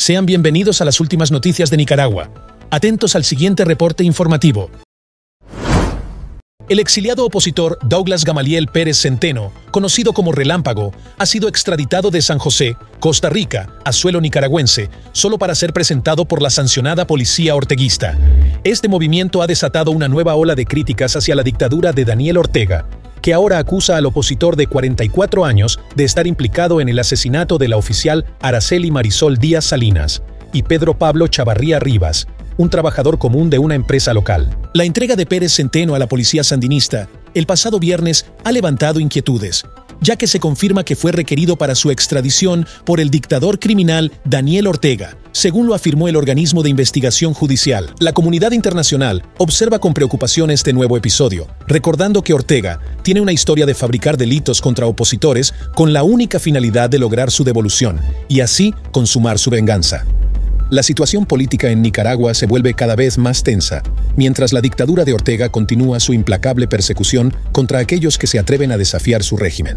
Sean bienvenidos a las últimas noticias de Nicaragua. Atentos al siguiente reporte informativo. El exiliado opositor Douglas Gamaliel Pérez Centeno, conocido como Relámpago, ha sido extraditado de San José, Costa Rica, a suelo nicaragüense, solo para ser presentado por la sancionada policía orteguista. Este movimiento ha desatado una nueva ola de críticas hacia la dictadura de Daniel Ortega, que ahora acusa al opositor de 44 años de estar implicado en el asesinato de la oficial Araceli Marisol Díaz Salinas y Pedro Pablo Chavarría Rivas, un trabajador común de una empresa local. La entrega de Pérez Centeno a la policía sandinista el pasado viernes ha levantado inquietudes, ya que se confirma que fue requerido para su extradición por el dictador criminal Daniel Ortega, según lo afirmó el organismo de investigación judicial. La comunidad internacional observa con preocupación este nuevo episodio, recordando que Ortega tiene una historia de fabricar delitos contra opositores con la única finalidad de lograr su devolución y así consumar su venganza. La situación política en Nicaragua se vuelve cada vez más tensa, mientras la dictadura de Ortega continúa su implacable persecución contra aquellos que se atreven a desafiar su régimen.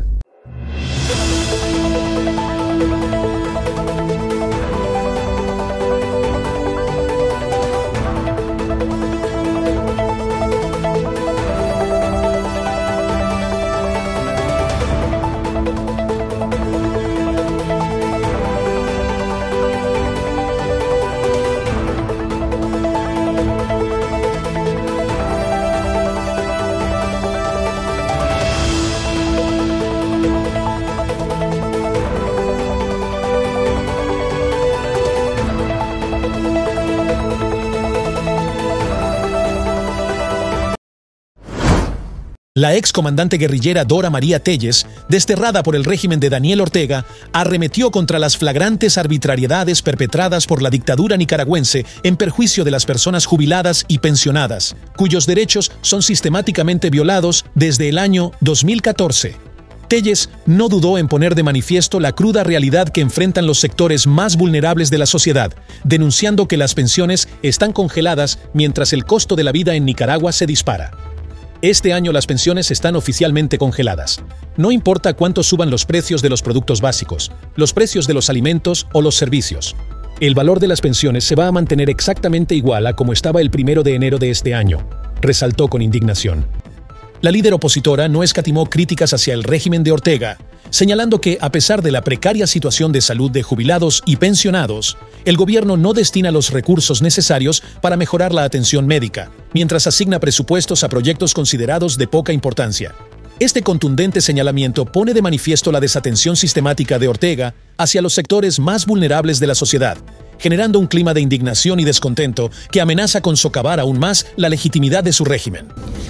La excomandante guerrillera Dora María Telles, desterrada por el régimen de Daniel Ortega, arremetió contra las flagrantes arbitrariedades perpetradas por la dictadura nicaragüense en perjuicio de las personas jubiladas y pensionadas, cuyos derechos son sistemáticamente violados desde el año 2014. Telles no dudó en poner de manifiesto la cruda realidad que enfrentan los sectores más vulnerables de la sociedad, denunciando que las pensiones están congeladas mientras el costo de la vida en Nicaragua se dispara. Este año las pensiones están oficialmente congeladas. No importa cuánto suban los precios de los productos básicos, los precios de los alimentos o los servicios. El valor de las pensiones se va a mantener exactamente igual a como estaba el 1 de enero de este año, resaltó con indignación. La líder opositora no escatimó críticas hacia el régimen de Ortega, señalando que, a pesar de la precaria situación de salud de jubilados y pensionados, el gobierno no destina los recursos necesarios para mejorar la atención médica, mientras asigna presupuestos a proyectos considerados de poca importancia. Este contundente señalamiento pone de manifiesto la desatención sistemática de Ortega hacia los sectores más vulnerables de la sociedad, generando un clima de indignación y descontento que amenaza con socavar aún más la legitimidad de su régimen.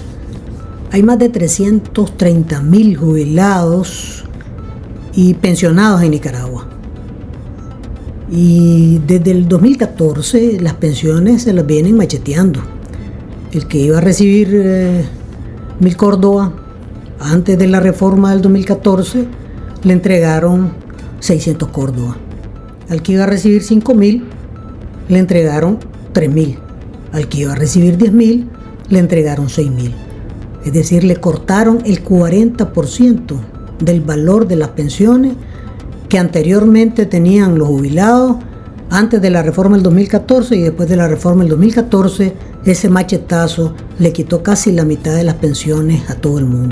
Hay más de 330.000 jubilados y pensionados en Nicaragua. Y desde el 2014 las pensiones se las vienen macheteando. El que iba a recibir 1.000 córdobas antes de la reforma del 2014 le entregaron 600 córdobas. Al que iba a recibir 5.000 le entregaron 3.000. Al que iba a recibir 10.000 le entregaron 6.000. Es decir, le cortaron el 40% del valor de las pensiones que anteriormente tenían los jubilados antes de la reforma del 2014, y después de la reforma del 2014 ese machetazo le quitó casi la mitad de las pensiones a todo el mundo.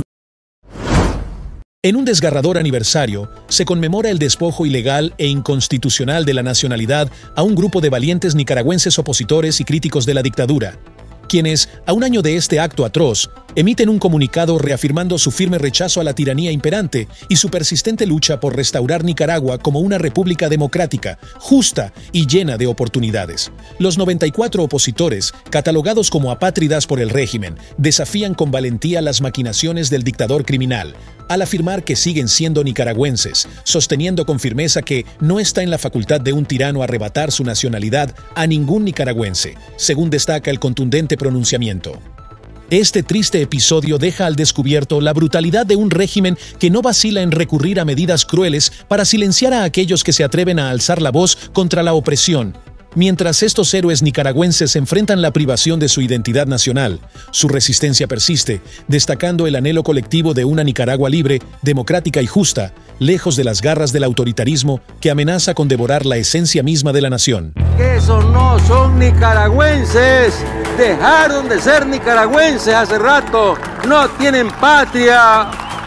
En un desgarrador aniversario, se conmemora el despojo ilegal e inconstitucional de la nacionalidad a un grupo de valientes nicaragüenses opositores y críticos de la dictadura, quienes, a un año de este acto atroz, emiten un comunicado reafirmando su firme rechazo a la tiranía imperante y su persistente lucha por restaurar Nicaragua como una república democrática, justa y llena de oportunidades. Los 94 opositores, catalogados como apátridas por el régimen, desafían con valentía las maquinaciones del dictador criminal, al afirmar que siguen siendo nicaragüenses, sosteniendo con firmeza que no está en la facultad de un tirano arrebatar su nacionalidad a ningún nicaragüense, según destaca el contundente pronunciamiento. Este triste episodio deja al descubierto la brutalidad de un régimen que no vacila en recurrir a medidas crueles para silenciar a aquellos que se atreven a alzar la voz contra la opresión, Mientras estos héroes nicaragüenses enfrentan la privación de su identidad nacional, su resistencia persiste, destacando el anhelo colectivo de una Nicaragua libre, democrática y justa, lejos de las garras del autoritarismo que amenaza con devorar la esencia misma de la nación. Que esos no son nicaragüenses, dejaron de ser nicaragüenses hace rato, no tienen patria.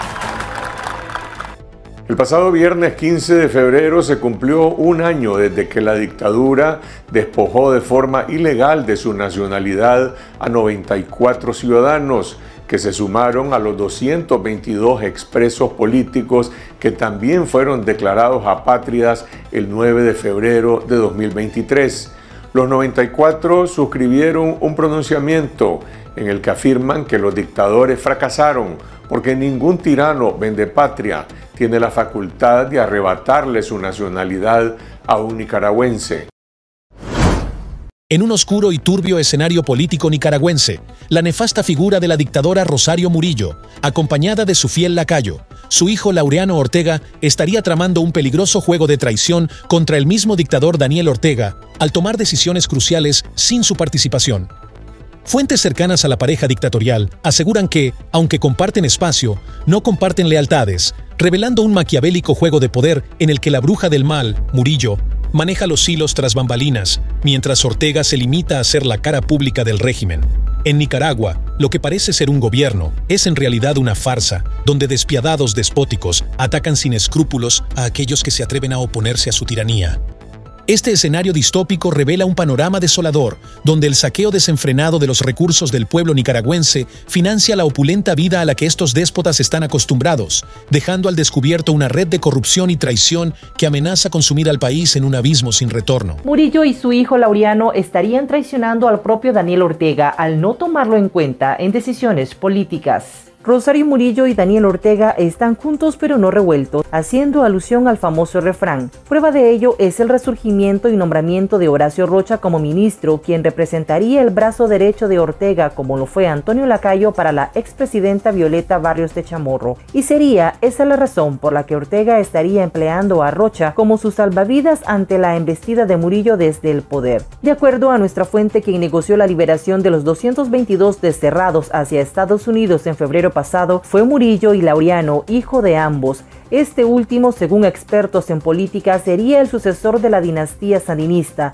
El pasado viernes 15 de febrero se cumplió un año desde que la dictadura despojó de forma ilegal de su nacionalidad a 94 ciudadanos, que se sumaron a los 222 expresos políticos que también fueron declarados apátridas el 9 de febrero de 2023. Los 94 suscribieron un pronunciamiento en el que afirman que los dictadores fracasaron porque ningún tirano vendepatria tiene la facultad de arrebatarle su nacionalidad a un nicaragüense. En un oscuro y turbio escenario político nicaragüense, la nefasta figura de la dictadora Rosario Murillo, acompañada de su fiel lacayo, su hijo Laureano Ortega, estaría tramando un peligroso juego de traición contra el mismo dictador Daniel Ortega, al tomar decisiones cruciales sin su participación. Fuentes cercanas a la pareja dictatorial aseguran que, aunque comparten espacio, no comparten lealtades, revelando un maquiavélico juego de poder en el que la bruja del mal, Murillo, maneja los hilos tras bambalinas, mientras Ortega se limita a ser la cara pública del régimen. En Nicaragua, lo que parece ser un gobierno es en realidad una farsa, donde despiadados despóticos atacan sin escrúpulos a aquellos que se atreven a oponerse a su tiranía. Este escenario distópico revela un panorama desolador, donde el saqueo desenfrenado de los recursos del pueblo nicaragüense financia la opulenta vida a la que estos déspotas están acostumbrados, dejando al descubierto una red de corrupción y traición que amenaza consumir al país en un abismo sin retorno. Murillo y su hijo Laureano estarían traicionando al propio Daniel Ortega al no tomarlo en cuenta en decisiones políticas. Rosario Murillo y Daniel Ortega están juntos pero no revueltos, haciendo alusión al famoso refrán. Prueba de ello es el resurgimiento y nombramiento de Horacio Rocha como ministro, quien representaría el brazo derecho de Ortega, como lo fue Antonio Lacayo para la expresidenta Violeta Barrios de Chamorro. Y sería esa la razón por la que Ortega estaría empleando a Rocha como su salvavidas ante la embestida de Murillo desde el poder. De acuerdo a nuestra fuente, quien negoció la liberación de los 222 desterrados hacia Estados Unidos en febrero pasado fue Murillo y Laureano, hijo de ambos. Este último, según expertos en política, sería el sucesor de la dinastía sandinista.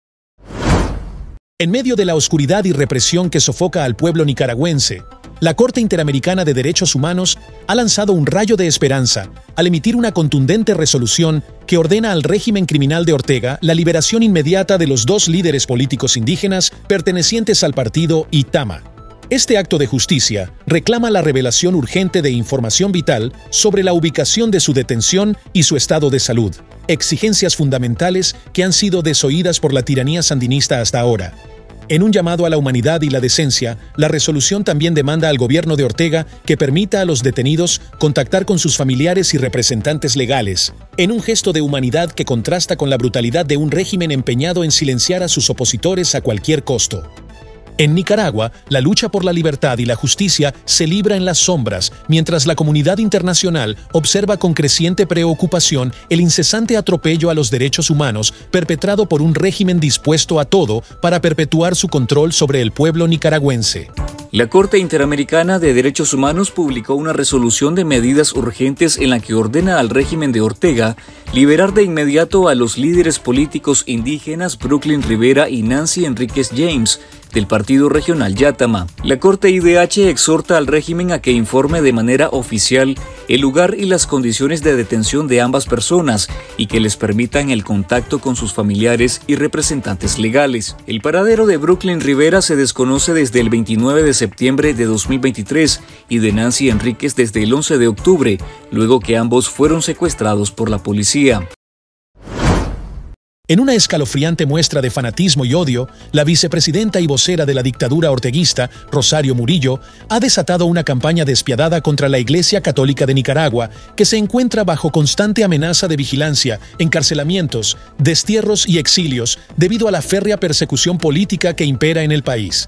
En medio de la oscuridad y represión que sofoca al pueblo nicaragüense, la Corte Interamericana de Derechos Humanos ha lanzado un rayo de esperanza al emitir una contundente resolución que ordena al régimen criminal de Ortega la liberación inmediata de los 2 líderes políticos indígenas pertenecientes al partido Itama. Este acto de justicia reclama la revelación urgente de información vital sobre la ubicación de su detención y su estado de salud, exigencias fundamentales que han sido desoídas por la tiranía sandinista hasta ahora. En un llamado a la humanidad y la decencia, la resolución también demanda al gobierno de Ortega que permita a los detenidos contactar con sus familiares y representantes legales, en un gesto de humanidad que contrasta con la brutalidad de un régimen empeñado en silenciar a sus opositores a cualquier costo. En Nicaragua, la lucha por la libertad y la justicia se libra en las sombras, mientras la comunidad internacional observa con creciente preocupación el incesante atropello a los derechos humanos perpetrado por un régimen dispuesto a todo para perpetuar su control sobre el pueblo nicaragüense. La Corte Interamericana de Derechos Humanos publicó una resolución de medidas urgentes en la que ordena al régimen de Ortega liberar de inmediato a los líderes políticos indígenas Brooklyn Rivera y Nancy Enríquez James, del Partido Regional Yátama. La Corte IDH exhorta al régimen a que informe de manera oficial el lugar y las condiciones de detención de ambas personas y que les permitan el contacto con sus familiares y representantes legales. El paradero de Brooklyn Rivera se desconoce desde el 29 de septiembre de 2023 y de Nancy Enríquez desde el 11 de octubre, luego que ambos fueron secuestrados por la policía. En una escalofriante muestra de fanatismo y odio, la vicepresidenta y vocera de la dictadura orteguista, Rosario Murillo, ha desatado una campaña despiadada contra la Iglesia Católica de Nicaragua, que se encuentra bajo constante amenaza de vigilancia, encarcelamientos, destierros y exilios debido a la férrea persecución política que impera en el país.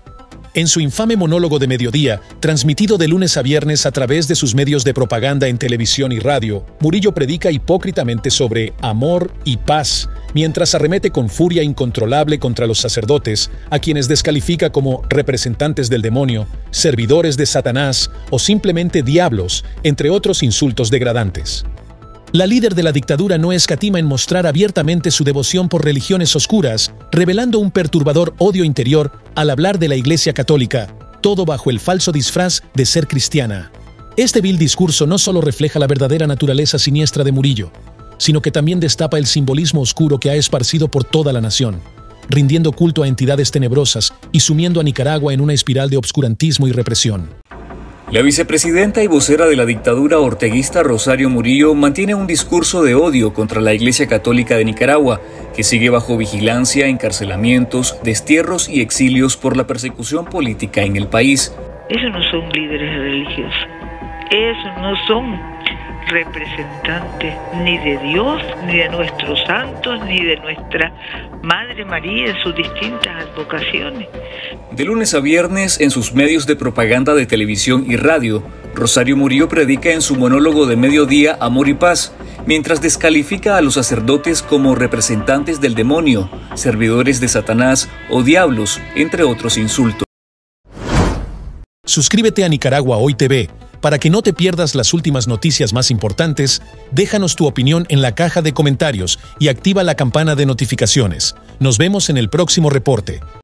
En su infame monólogo de mediodía, transmitido de lunes a viernes a través de sus medios de propaganda en televisión y radio, Murillo predica hipócritamente sobre amor y paz, mientras arremete con furia incontrolable contra los sacerdotes, a quienes descalifica como representantes del demonio, servidores de Satanás o simplemente diablos, entre otros insultos degradantes. La líder de la dictadura no escatima en mostrar abiertamente su devoción por religiones oscuras, revelando un perturbador odio interior al hablar de la Iglesia Católica, todo bajo el falso disfraz de ser cristiana. Este vil discurso no solo refleja la verdadera naturaleza siniestra de Murillo, sino que también destapa el simbolismo oscuro que ha esparcido por toda la nación, rindiendo culto a entidades tenebrosas y sumiendo a Nicaragua en una espiral de obscurantismo y represión. La vicepresidenta y vocera de la dictadura orteguista Rosario Murillo mantiene un discurso de odio contra la Iglesia Católica de Nicaragua, que sigue bajo vigilancia, encarcelamientos, destierros y exilios por la persecución política en el país. Esos no son líderes religiosos, esos no son representantes ni de Dios, ni de nuestros santos, ni de nuestra Madre María en sus distintas advocaciones. De lunes a viernes, en sus medios de propaganda de televisión y radio, Rosario Murillo predica en su monólogo de mediodía Amor y Paz, mientras descalifica a los sacerdotes como representantes del demonio, servidores de Satanás o diablos, entre otros insultos. Suscríbete a Nicaragua Hoy TV para que no te pierdas las últimas noticias más importantes. Déjanos tu opinión en la caja de comentarios y activa la campana de notificaciones. Nos vemos en el próximo reporte.